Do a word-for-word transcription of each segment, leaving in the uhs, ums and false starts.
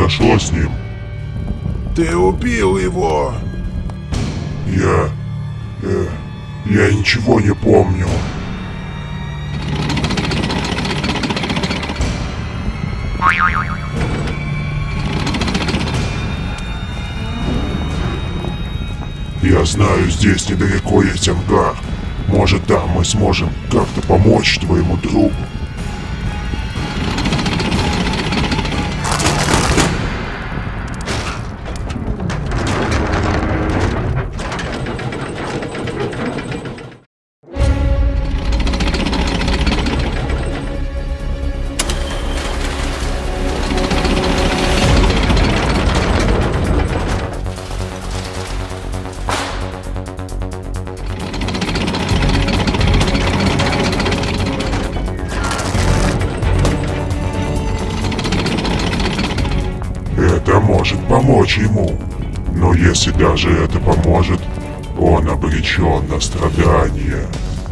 произошло с ним? Ты убил его! Я... Э, я ничего не помню. Я знаю, здесь недалеко есть ангар. Может, там мы сможем как-то помочь твоему другу. Это может помочь ему, но если даже это поможет, он обречен на страдания.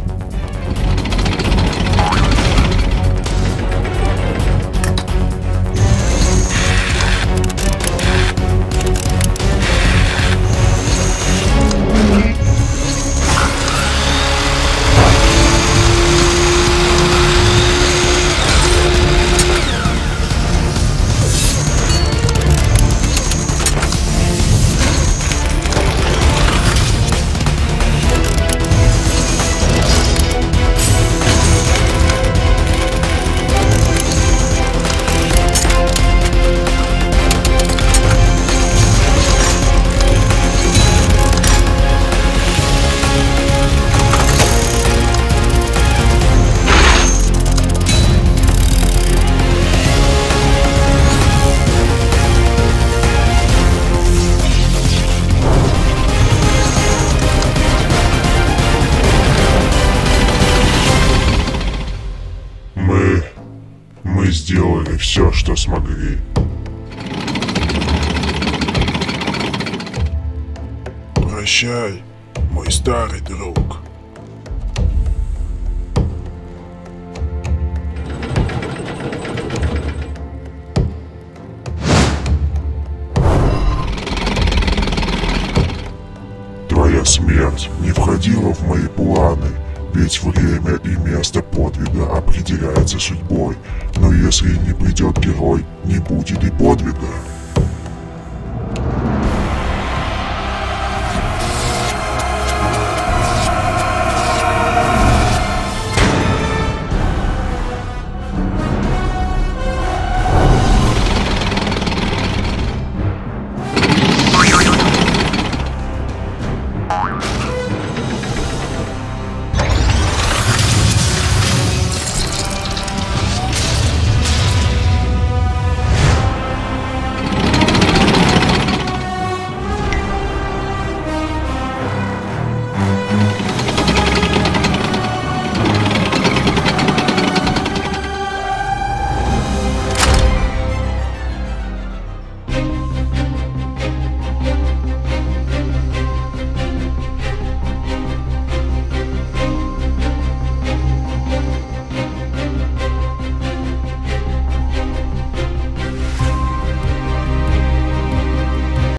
Мы... мы сделали все, что смогли. Прощай, мой старый друг. Твоя смерть не входила в мои планы. Ведь время и место подвига определяется судьбой. Но если не придет герой, не будет и подвига.